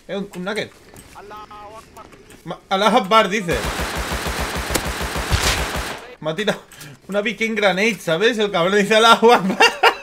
Un nugget. Allahu Akbar, dice. Me ha tirado una Viking Grenade, ¿sabes? El cabrón dice Allahu Akbar.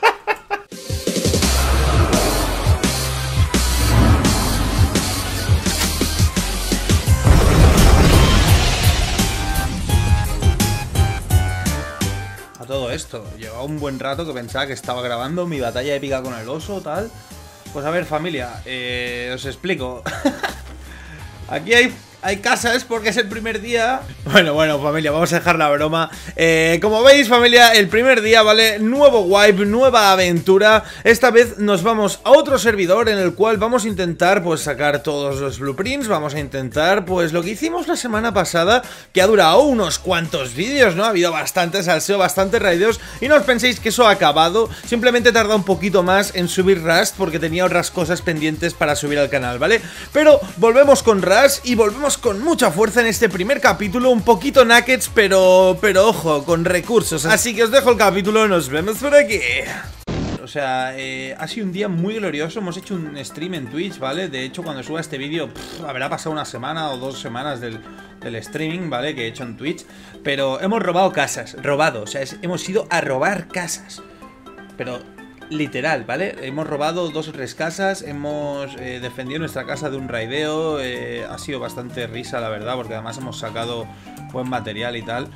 A todo esto, llevaba un buen rato que pensaba que estaba grabando mi batalla épica con el oso, tal. Pues a ver, familia, os explico. Aquí hay casas porque es el primer día. Bueno, familia, vamos a dejar la broma. Como veis, familia, el primer día, ¿vale? Nuevo wipe, nueva aventura. Esta vez nos vamos a otro servidor en el cual vamos a intentar, pues, sacar todos los blueprints. Vamos a intentar, pues, lo que hicimos la semana pasada, que ha durado unos cuantos vídeos, ¿no? Ha habido bastante salseo, bastantes raideos. Y no os penséis que eso ha acabado. Simplemente he tardado un poquito más en subir Rust porque tenía otras cosas pendientes para subir al canal, ¿vale? Pero volvemos con Rust y volvemos con mucha fuerza en este primer capítulo, un poquito nuggets, pero ojo, con recursos. Así que os dejo el capítulo, nos vemos por aquí. O sea, ha sido un día muy glorioso. Hemos hecho un stream en Twitch, ¿vale? De hecho, cuando suba este vídeo, habrá pasado una semana o 2 semanas del streaming, ¿vale? Que he hecho en Twitch. Pero hemos robado casas, o sea, hemos ido a robar casas. Pero literal, ¿vale? Hemos robado 2 o 3 casas, hemos defendido nuestra casa de un raideo, ha sido bastante risa, la verdad, porque además hemos sacado buen material y tal.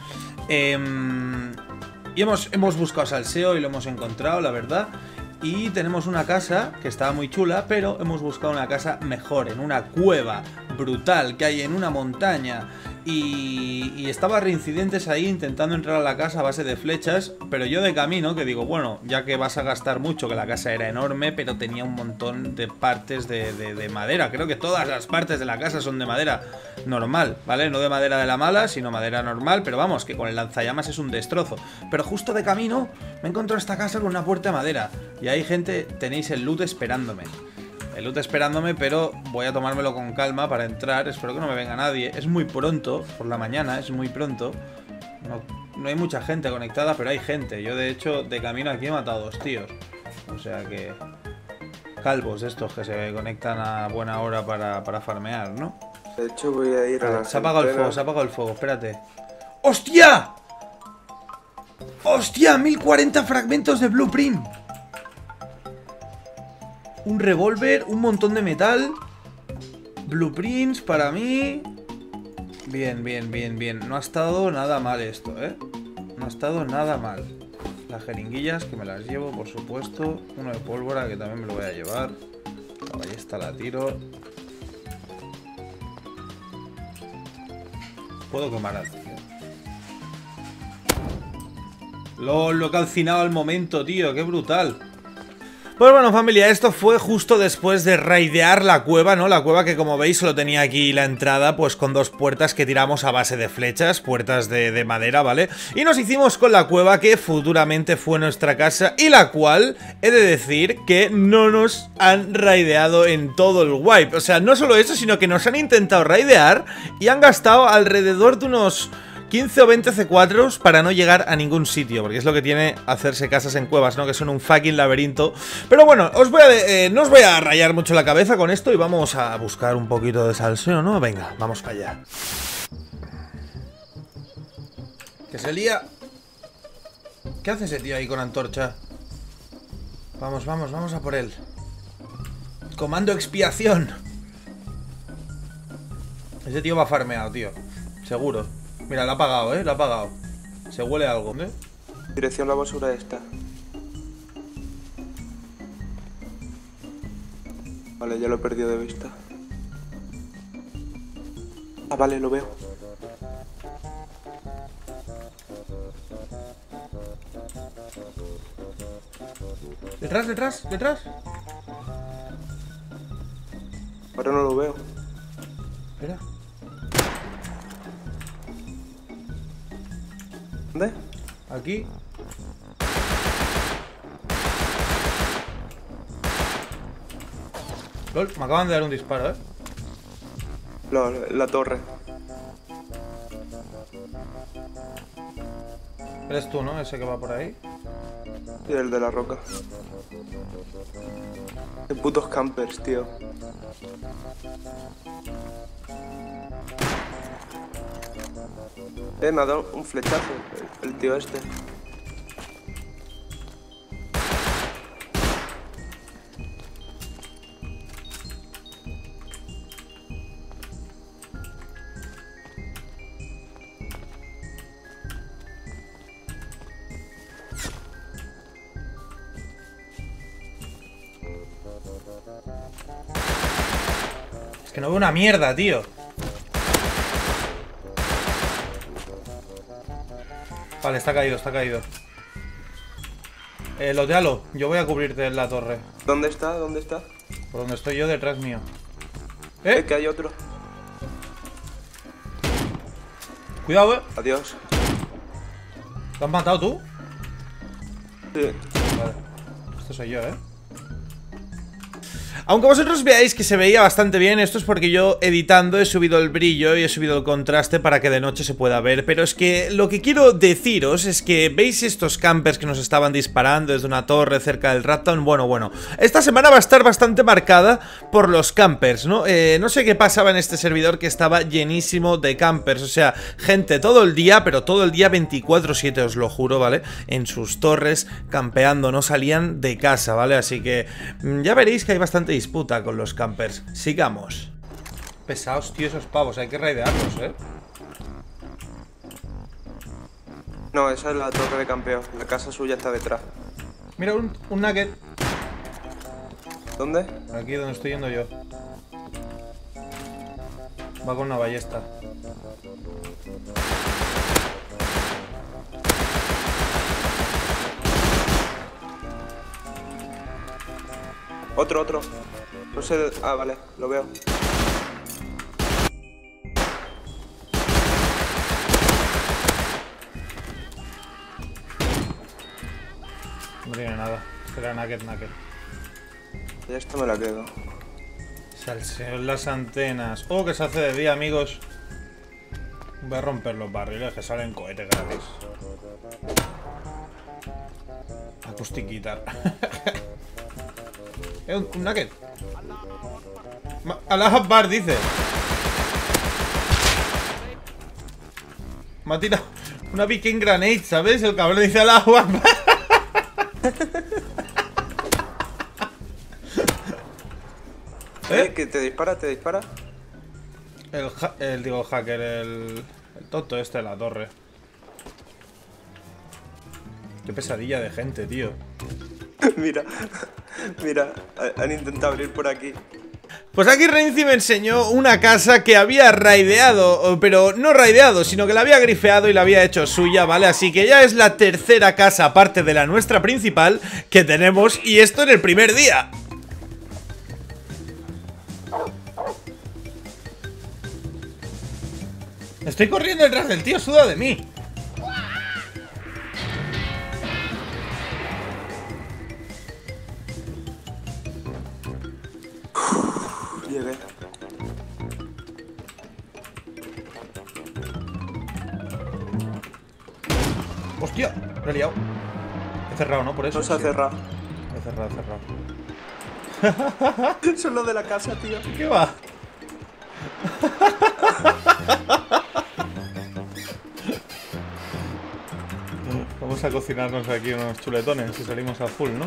Y hemos buscado salseo y lo hemos encontrado, la verdad. Y tenemos una casa que estaba muy chula, pero hemos buscado una casa mejor, en una cueva brutal que hay en una montaña. Y estaba reincidentes ahí intentando entrar a la casa a base de flechas, pero yo de camino que digo, bueno, ya que vas a gastar mucho, que la casa era enorme, pero tenía un montón de partes de madera. Creo que todas las partes de la casa son de madera normal, ¿vale? No de madera de la mala, sino madera normal, pero vamos, que con el lanzallamas es un destrozo. Pero justo de camino me encontré esta casa con una puerta de madera. Y ahí, gente, tenéis el loot esperándome. Pero voy a tomármelo con calma para entrar. Espero que no me venga nadie. Es muy pronto, por la mañana, es muy pronto. No hay mucha gente conectada, pero hay gente. Yo, de hecho, de camino aquí he matado 2 tíos. O sea que... calvos estos que se conectan a buena hora para farmear, ¿no? De hecho, voy a ir a la... Se ha apagado el fuego, espérate. ¡Hostia! ¡Hostia! 1040 fragmentos de blueprint. Un revólver, un montón de metal. Blueprints para mí. Bien. No ha estado nada mal esto, ¿eh? No ha estado nada mal. Las jeringuillas, que me las llevo, por supuesto. Uno de pólvora, que también me lo voy a llevar. La ballesta la tiro. Puedo quemar al tío. Lo he calcinado al momento, tío. Qué brutal. Pues bueno, familia, esto fue justo después de raidear la cueva, ¿no? La cueva que, como veis, solo tenía aquí la entrada, pues con 2 puertas que tiramos a base de flechas, puertas de madera, ¿vale? Y nos hicimos con la cueva que futuramente fue nuestra casa y la cual, he de decir que no nos han raideado en todo el wipe. O sea, no solo eso, sino que nos han intentado raidear y han gastado alrededor de unos 15 o 20 C4s para no llegar a ningún sitio, porque es lo que tiene hacerse casas en cuevas, ¿no? Que son un fucking laberinto. Pero bueno, no os voy a rayar mucho la cabeza con esto y vamos a buscar un poquito de salseo, ¿no? Venga, vamos para allá. Que se lía. ¿Qué hace ese tío ahí con antorcha? Vamos a por él. Comando expiación. Ese tío va farmeado, tío. Seguro. Mira, la ha apagado, la ha apagado. Se huele algo, ¿eh? Dirección la basura esta. Vale, ya lo he perdido de vista. Ah, vale, lo veo. Detrás. Ahora no lo veo. Espera. ¿Dónde? Aquí. LOL, me acaban de dar un disparo, La torre. Eres tú, ¿no? Ese que va por ahí. Y el de la roca. Qué putos campers, tío. Me ha dado un flechazo el tío este. Es que no veo una mierda, tío. Vale, está caído, está caído. Lotealo, yo voy a cubrirte en la torre. ¿Dónde está? ¿Dónde está? Por donde estoy yo, detrás mío. Que hay otro. Cuidado, Adiós. ¿Lo has matado tú? Sí. Vale. Esto soy yo, Aunque vosotros veáis que se veía bastante bien, esto es porque yo editando he subido el brillo y he subido el contraste para que de noche se pueda ver. Pero es que lo que quiero deciros es que veis estos campers que nos estaban disparando desde una torre cerca del Raptown. Bueno, esta semana va a estar bastante marcada por los campers, ¿no? No sé qué pasaba en este servidor que estaba llenísimo de campers. O sea, gente todo el día, pero todo el día 24/7, os lo juro, ¿vale? En sus torres, campeando, no salían de casa, ¿vale? Así que ya veréis que hay bastante disputa con los campers. Sigamos. Pesados, tío, esos pavos. Hay que raidearlos, No, esa es la torre de campeo. La casa suya está detrás. Mira, un nugget. ¿Dónde? Aquí donde estoy yendo yo. Va con una ballesta. Otro. No sé... Ah, vale, lo veo. No tiene nada. Será nugget. Ya esto me la quedo. Salseo las antenas. Oh, que se hace de día, amigos. Voy a romper los barriles que salen cohetes gratis. Acoustic guitar. Un nugget. Allah Akbar dice. Me ha tirado una Viking Grenade, ¿sabes? El cabrón dice Allah Akbar. ¿Que te dispara? Digo, hacker, el tonto este de la torre. Qué pesadilla de gente, tío. Mira, han intentado abrir por aquí. Pues aquí Renzi me enseñó una casa que había raideado, pero no raideado, sino que la había grifeado y la había hecho suya, ¿vale? Así que ya es la tercera casa, aparte de la nuestra principal, que tenemos, y esto en el primer día. Estoy corriendo detrás del tío, suda de mí. Llegué. Hostia, lo he liado. He cerrado, ¿no? Por eso. No se ha cerrado. He cerrado. Son los de la casa, tío. ¿Qué va? Vamos a cocinarnos aquí unos chuletones y salimos a full, ¿no?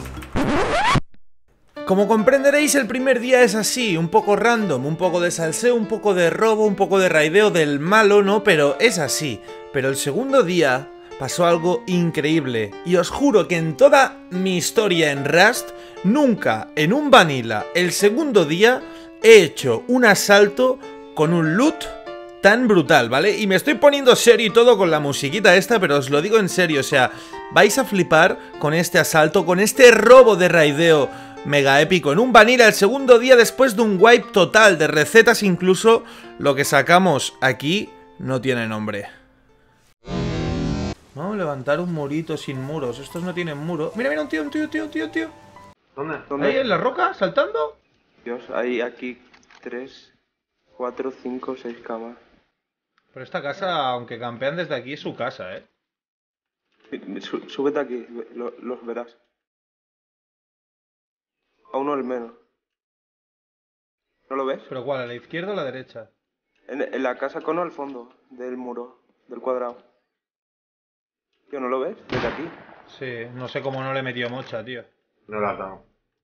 Como comprenderéis, el primer día es así, un poco random, un poco de salseo, un poco de robo, un poco de raideo del malo, ¿no? Pero es así. Pero el segundo día pasó algo increíble. Y os juro que en toda mi historia en Rust, nunca en un vanilla, el segundo día, he hecho un asalto con un loot tan brutal, ¿vale? Y me estoy poniendo serio y todo con la musiquita esta, pero os lo digo en serio, o sea, vais a flipar con este asalto, con este robo de raideo mega épico en un vanilla el segundo día después de un wipe total de recetas. Incluso lo que sacamos aquí no tiene nombre. Vamos a levantar un murito sin muros. Estos no tienen muro. Mira, un tío. ¿Dónde? ¿Ahí en la roca, saltando? Dios, hay aquí 3, 4, 5, 6 camas. Pero esta casa, aunque campean desde aquí, es su casa, ¿eh? Súbete aquí, los verás. A uno al menos. ¿No lo ves? ¿Pero cuál? ¿A la izquierda o a la derecha? En la casa cono al fondo del muro, del cuadrado. Tío, ¿no lo ves? Desde aquí. Sí, no sé cómo no le metió mocha, tío. No la has dado.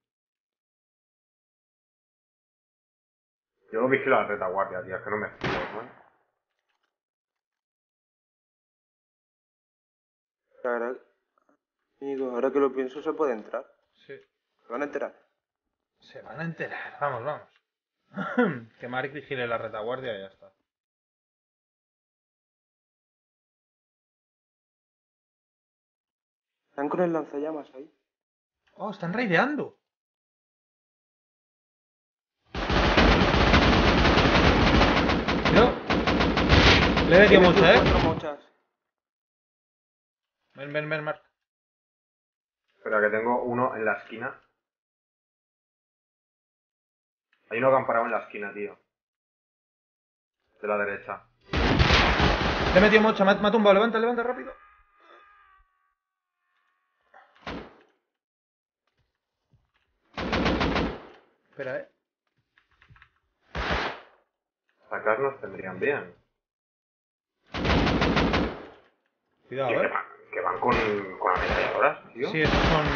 Yo no vigilo la retaguardia, tío, es que no me fío, ¿no? Ahora que lo pienso, se puede entrar. Sí. ¿Se van a enterar? Se van a enterar. Vamos, vamos. Que Mark vigile la retaguardia y ya está. Están con el lanzallamas ahí. Oh, están raideando. Yo. Le he metido Tienes mocha, tus 4 mochas. Ven, Mark. Espera, que tengo uno en la esquina. Hay uno que han parado en la esquina, tío. De la derecha. Le he metido mocha, me ha tumbado. Levanta rápido. Espera, Sacarnos tendrían bien. Cuidado, Tío, que van con ametralladoras, tío. Sí, esos son...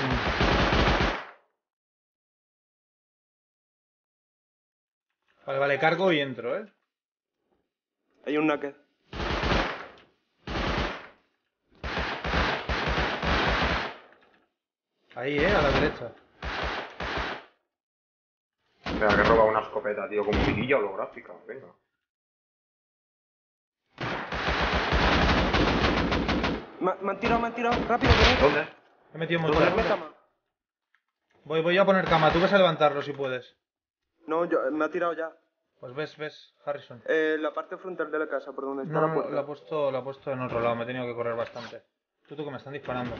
Vale, cargo y entro, Hay un naked. Ahí, a la derecha. Espera, que roba una escopeta, tío, con mirilla holográfica. Venga. Me han tirado, rápido, venid. ¿Dónde? He metido Ponerme mocha. cama. Voy a poner cama, tú ves a levantarlo si puedes. No, me ha tirado ya. Pues ves, Harrison. La parte frontal de la casa, por donde está No, la puerta. lo he puesto en otro lado, me he tenido que correr bastante. Tú que me están disparando.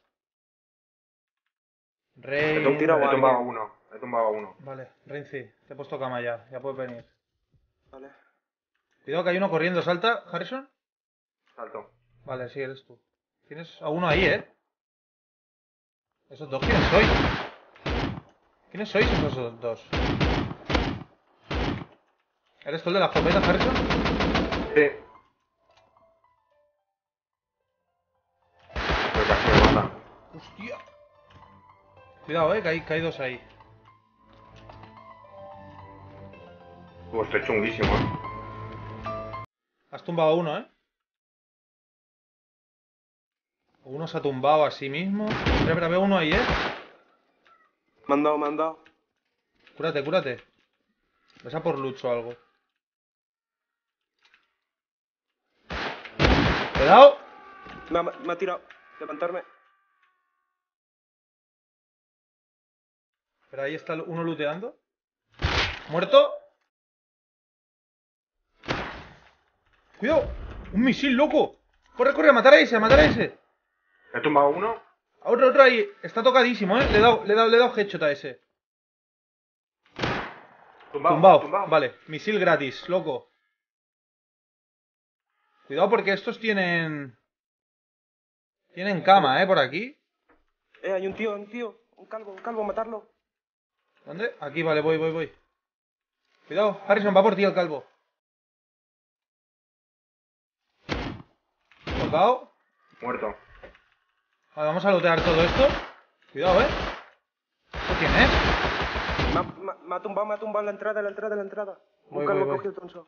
Rey... He tirado He a tumbado a alguien. uno. He tumbado a uno. Vale, Renzi, te he puesto cama ya puedes venir. Vale. Cuidado que hay uno corriendo, ¿salta, Harrison? Salto. Vale, sí, eres tú. Tienes a uno ahí, ¿Esos dos quiénes sois? ¿Quiénes sois esos dos? ¿Eres tú el de la escopeta, Harrison? Sí. Pero casi me matan. ¡Hostia! Cuidado, que hay dos ahí. Estoy chunguísimo, Has tumbado a uno, Uno se ha tumbado a sí mismo. Espera, veo uno ahí, Me han dado. Cúrate. Ves a por Lucho o algo. ¡Cuidado! Me ha tirado. Levantarme. Pero ahí está uno looteando. ¿Muerto? ¡Cuidado! ¡Un misil, loco! ¡Corre, a matar a ese! He tumbado uno. Otro ahí. Está tocadísimo, Le he dado headshot a ese. Tumbado. Vale, misil gratis, loco. Cuidado porque estos tienen... Tienen cama, por aquí. Hay un tío. Un calvo, matarlo. ¿Dónde? Aquí, vale, voy. Cuidado, Harrison, va por ti el calvo. Tocado. Muerto. Vale, vamos a lootear todo esto. Cuidado, ¿Esto quién es? Me ha tumbado en la entrada. Un calvo cogió el tonso.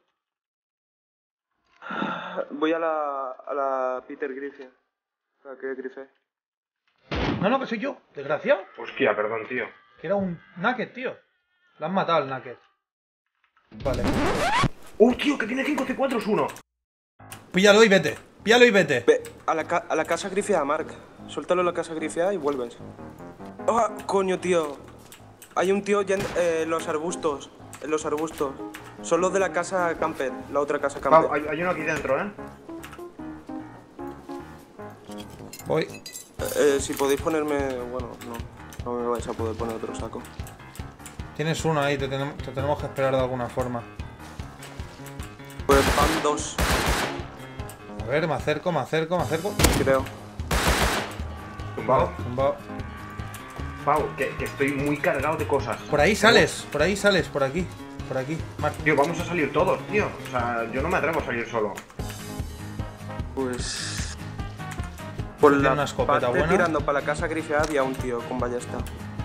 Voy a la Peter Griffin. ¿A qué Griffin? No, que soy yo, desgraciado. Hostia, perdón, tío. Que era un Naked, tío. Lo han matado al Naked. Vale. Tío, que tiene 5 C4 es uno. Píllalo y vete. Ve, a la casa grifeada, Mark. Suéltalo en la casa grifeada y vuelves. ¡Ah, coño, tío! Hay un tío ya en los arbustos. Son los de la casa camper, la otra casa camper. Hay uno aquí dentro, Voy. Si podéis ponerme... Bueno, no me vais a poder poner otro saco. Tienes uno ahí, te tenemos que esperar de alguna forma. Pues van 2, A ver, me acerco. creo. Tumbado. Tumbado. Pau, que estoy muy cargado de cosas. Por ahí sales, por aquí. Por aquí, Mark. Tío, vamos a salir todos, tío. O sea, yo no me atrevo a salir solo. Pues... Por Tiene la una escopeta parte buena. tirando para la casa grifeada había un tío con ballesta.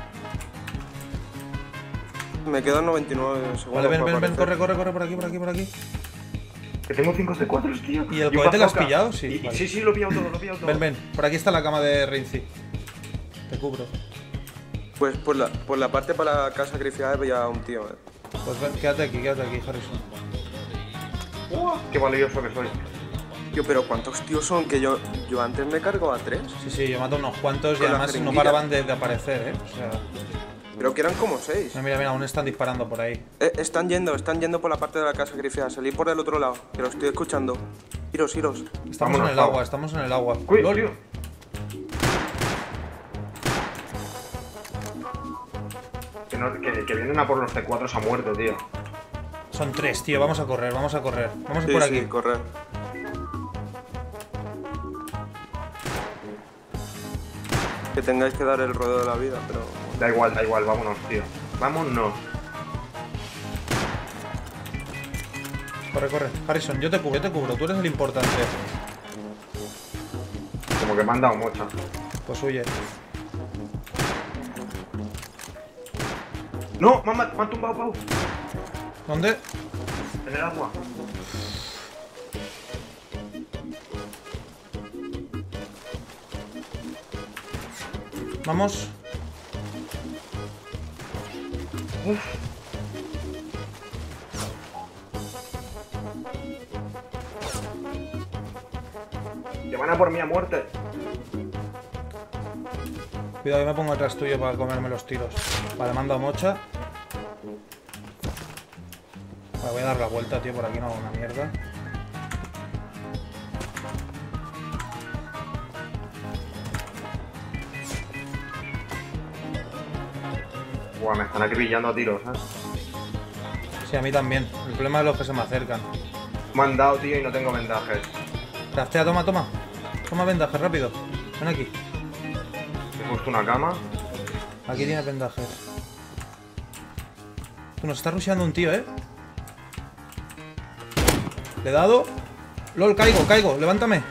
Me quedan 99 segundos. Vale, ven, para ven, ven, aparecer. corre, por aquí, por aquí, por aquí. Que tengo 5 C4, tío. ¿Y el un cohete lo has bazooka. pillado? Sí, Y- vale. Sí, sí, lo he pillado todo, lo he pillado todo. Ven, ven, por aquí está la cama de Rinzi. Te cubro. Pues por la parte para la casa grifeada había un tío. Pues ven, quédate aquí, Harrison. Qué valioso que soy. Tío, pero ¿cuántos tíos son? Que yo antes me cargo a 3. Sí, sí, yo mato unos cuantos y Con la además no jeringuilla. paraban de aparecer, O sea... Creo que eran como 6. Mira, mira, aún están disparando por ahí. Están yendo por la parte de la casa grifeada. Salí por el otro lado, que lo estoy escuchando. Iros. Estamos Vámonos, en el Pau. agua, estamos en el agua. Uy, LOL. tío. Que vienen a por los C4 a muerte, tío. Son 3, tío, vamos a correr, vamos a correr. Vamos Sí, por sí, aquí. correr. Que tengáis que dar el rodeo de la vida, pero... Da igual, vámonos, tío. Vámonos. Corre. Harrison, yo te cubro, tú eres el importante. Como que me han dado mocha. Pues huye. ¡No! Me han tumbado, Pau. ¿Dónde? En el agua. Vamos. Que van a por mí a muerte. Cuidado, yo me pongo atrás tuyo para comerme los tiros. Vale, mando a mocha. Vale, voy a dar la vuelta, tío, por aquí no hago una mierda. Buah, me están acribillando a tiros, Sí, a mí también. El problema es los que se me acercan. Me han dado, tío, y no tengo vendajes. Craftea, toma. Toma vendajes, rápido. Ven aquí. He puesto una cama. Aquí tienes vendajes. Tú, nos está rusheando un tío, ¿eh? Le he dado. LOL, caigo. Levántame.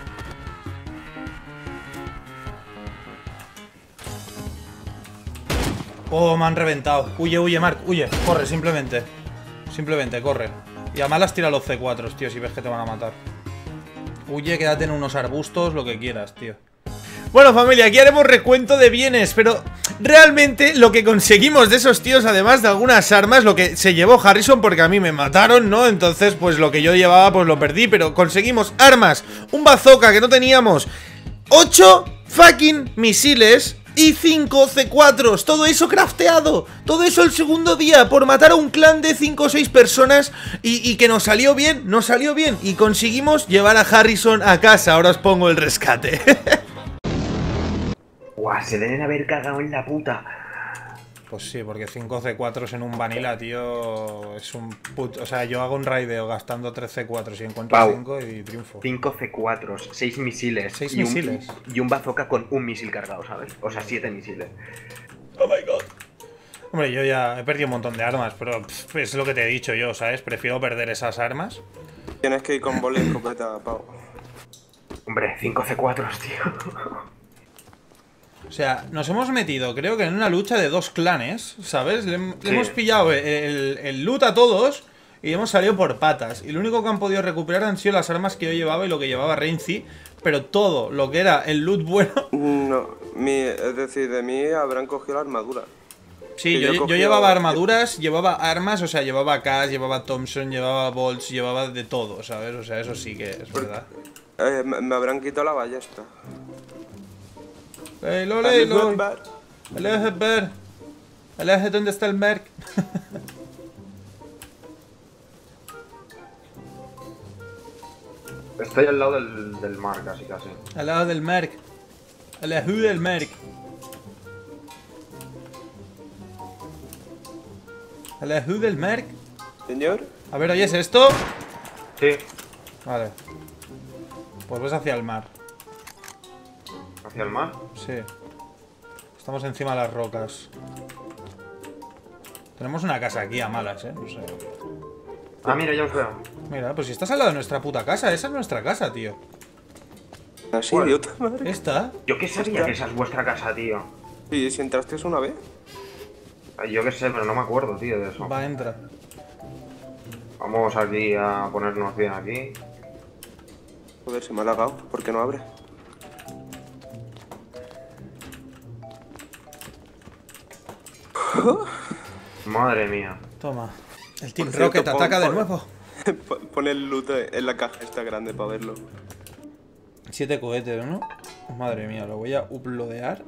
Oh, me han reventado. Huye, Mark, huye. Corre, simplemente. Simplemente, corre. Y además las tira los C4, tío, si ves que te van a matar. Huye, quédate en unos arbustos, lo que quieras, tío. Bueno, familia, aquí haremos recuento de bienes, pero realmente lo que conseguimos de esos tíos, además de algunas armas, lo que se llevó Harrison, porque a mí me mataron, ¿no? Entonces, pues lo que yo llevaba, pues lo perdí, pero conseguimos armas, un bazooka que no teníamos, 8 fucking misiles y 5 C4s, todo eso crafteado, todo eso el segundo día por matar a un clan de 5 o 6 personas y que nos salió bien, y conseguimos llevar a Harrison a casa. Ahora os pongo el rescate. Buah, se deben haber cagado en la puta. Pues sí, porque 5 C4s en un vanilla, tío, es un puto... O sea, yo hago un raideo gastando 3 C4s y encuentro Pau. 5 y triunfo. 5 C4s, 6 misiles. 6 y misiles. Y un bazooka con un misil cargado, ¿sabes? O sea, 7 misiles. Oh my god. Hombre, yo ya he perdido un montón de armas, pero es lo que te he dicho yo, ¿sabes? Prefiero perder esas armas. Tienes que ir con bola y escopeta, Pau. Hombre, 5 C4s, tío. O sea, nos hemos metido, creo que en una lucha de 2 clanes, ¿sabes? Le Sí. hemos pillado el loot a todos y hemos salido por patas. Y lo único que han podido recuperar han sido las armas que yo llevaba y lo que llevaba Rinzi. Pero todo lo que era el loot bueno... No, es decir, de mí habrán cogido la armadura. Sí, Que yo yo cogí- llevaba armaduras, llevaba armas, o sea, llevaba AK, llevaba Thompson, llevaba bolts, llevaba de todo, ¿sabes? O sea, eso sí que es verdad. Me habrán quitado la ballesta. ¡Ey, Lole, Aleje, ¿dónde está el Merc? Estoy al lado del mar, casi. Al lado del Merc. Alejú del Merc. Alejú del Merc. Señor, A ver, ¿oyes esto? Sí, Vale. Pues ves hacia el mar. hacia el mar. Sí. Estamos encima de las rocas. Tenemos una casa aquí a malas, no sé. Ah, mira, ya os veo. Mira, pues si estás al lado de nuestra puta casa, esa es nuestra casa, tío. Así, ¿Cuál? idiota, madre. ¿Esta? Yo qué sabía que esa es vuestra casa, tío. ¿Y si entraste una vez? Ay, yo qué sé, pero no me acuerdo, tío, de eso. Va, entra. Vamos aquí a ponernos bien aquí. Joder, se me ha lagado. ¿Por qué no abre? Madre mía. Toma. El Team Por cierto, Rocket ataca de nuevo. Pon el loot en la caja esta grande para verlo. 7 cohetes, ¿no? Madre mía, lo voy a uploadear.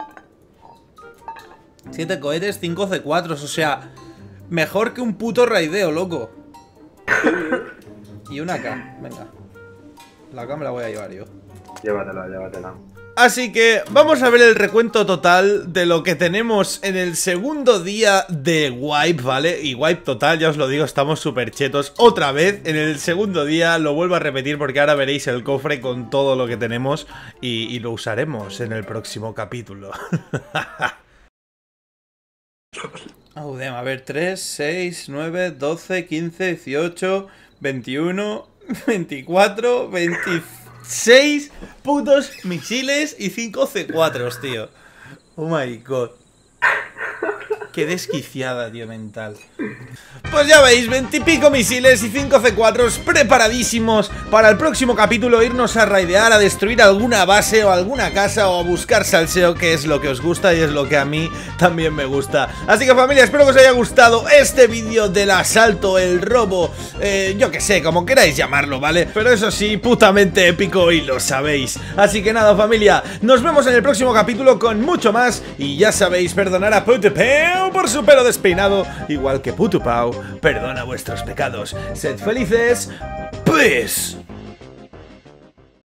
7 cohetes, 5 C4, o sea, mejor que un puto raideo, loco. Y una K, venga. La K me la voy a llevar yo. Llévatela, llévatela. Así que vamos a ver el recuento total de lo que tenemos en el segundo día de Wipe, ¿vale? Y Wipe total, ya os lo digo, estamos súper chetos. Otra vez, en el segundo día, lo vuelvo a repetir porque ahora veréis el cofre con todo lo que tenemos y lo usaremos en el próximo capítulo. Oh, damn, a ver, 3, 6, 9, 12, 15, 18, 21, 24, 26 putos misiles y 5 C4, tío. Oh my god. Qué desquiciada, tío, mental. Pues ya veis, 20 y pico misiles y 5 C4s preparadísimos para el próximo capítulo, irnos a raidear, a destruir alguna base o alguna casa o a buscar salseo, que es lo que os gusta y es lo que a mí también me gusta. Así que familia, espero que os haya gustado este vídeo del asalto, el robo, yo que sé, como queráis llamarlo, ¿vale? Pero eso sí, putamente épico y lo sabéis. Así que nada familia, nos vemos en el próximo capítulo con mucho más y ya sabéis, perdonar a PutuPau por su pelo despeinado, igual que PutuPau perdona vuestros pecados. Sed felices, pues.